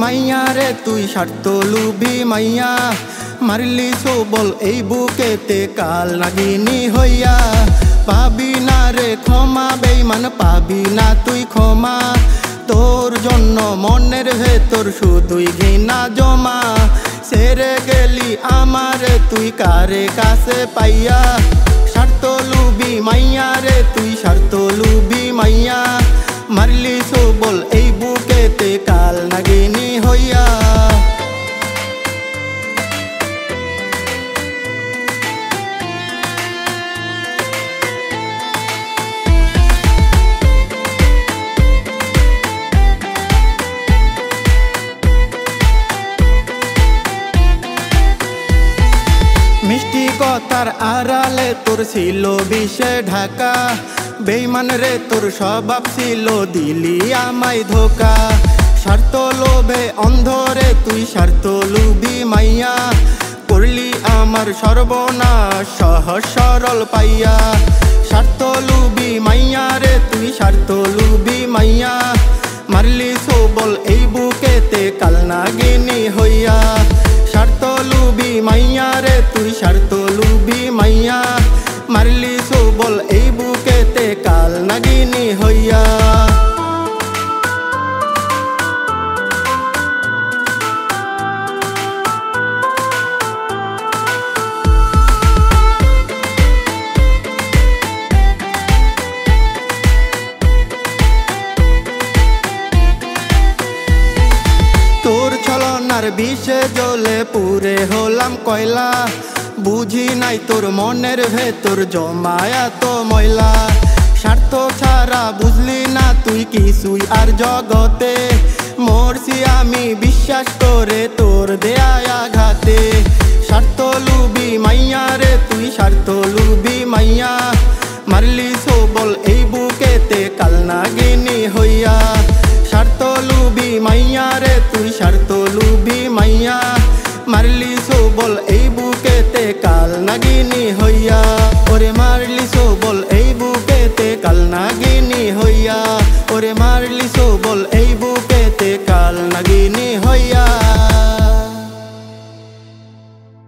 মাইয়া রে তুই স্বার্থ লুবি মাইয়া, মারলি সবল এই বুকেতে কাল নাগিনী হইয়া। পাবি না রে ক্ষমা বেইমান, পাবি না তুই ক্ষমা, তোর জন্য মনের ভেতর শুধুই ঘৃণা জমা। সেরে গেলি আমারে তুই কারে কাছে পাইয়া, স্বার্থ লুবি মাইয়া রে তুই স্বার্থ লুবি মাইয়া, মারলি সবল এই বুকেতে কাল নাগিনী হইয়া। মিষ্টি কথার আড়ালে তোর ছিল বিষে ঢাকা, বেইমান রে তোর স্বভাব ছিল দিলি আমায় ধোকা। স্বার্থ লোভে অন্ধরে তুই স্বার্থ লুবি মাইয়া, করলি আমার সর্বনাশ সহজ সরল পাইয়া। স্বার্থ লুবি মাইয়া রে তুই স্বার্থ লুবি মাইয়া, মারলি সবল এই বুকেতে কাল নাগিনী হইয়া। স্বার্থ লুবি মাইয়া রে তুই স্বার্থ লুবি মাইয়া, মারলি সবল এই বুকেতে কাল নাগিনী হইয়া। তোর ছলনার বিষে জ্বলে পুরে হলাম কয়লা, বুঝি নাই তোর মনের ভেতর জমায়া তো ময়লা। স্বার্থ ছাড়া বুঝলি না তুই কিছুই আর জগতে, মরছি আমি বিশ্বাস করে তোর দেয়া আঘাতে। স্বার্থ লুবি মাইয়া রে তুই স্বার্থ লুবি মাইয়া, মারলি সবল এই বুকেতে কাল নাগিনী হইয়া। স্বার্থ লুবি মাইয়া রে তুই স্বার্থ লুবি মাইয়া, মারলি সবল এই বুকেতে কাল নাগিনী হইয়া। ওরে মারলি